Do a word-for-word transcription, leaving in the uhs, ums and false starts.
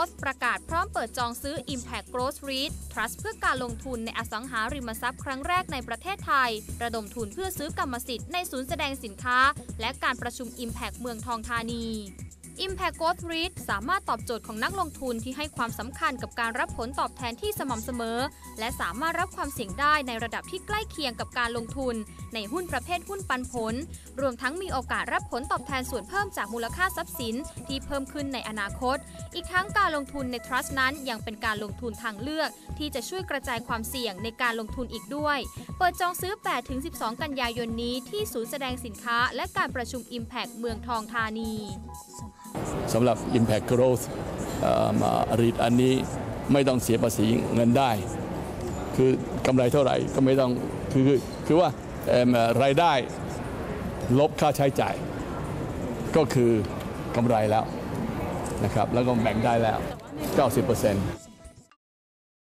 Growth ประกาศพร้อมเปิดจองซื้อ Impact Growth รีท Trust เพื่อการลงทุนในอสังหาริมทรัพย์ครั้งแรกในประเทศไทยระดมทุนเพื่อซื้อกรรมสิทธิ์ในศูนย์แสดงสินค้าและการประชุม Impact เมืองทองธานี Impact Growth รีท สามารถตอบโจทย์ของนักลงทุนที่ให้ความสำคัญกับการรับผลตอบแทนที่สม่ำเสมอและสามารถรับความเสี่ยงได้ในระดับที่ใกล้เคียงกับการลงทุนในหุ้นประเภทหุ้นปันผลรวมทั้งมีโอกาสรับผลตอบแทนส่วนเพิ่มจากมูลค่าทรัพย์สินที่เพิ่มขึ้นในอนาคตอีกทั้งการลงทุนใน Trust นั้นยังเป็นการลงทุนทางเลือกที่จะช่วยกระจายความเสี่ยงในการลงทุนอีกด้วยเปิดจองซื้อ แปดถึงสิบสอง กันยายนนี้ที่ศูนย์แสดงสินค้าและการประชุม Impact เมืองทองธานีสำหรับ Impact Growth รีทอันนี้ไม่ต้องเสียภาษีเงินได้คือกำไรเท่าไหร่ก็ไม่ต้องคือคือว่ารายได้ลบค่าใช้จ่ายก็คือกำไรแล้วนะครับแล้วก็แบ่งได้แล้ว เก้าสิบเปอร์เซ็นต์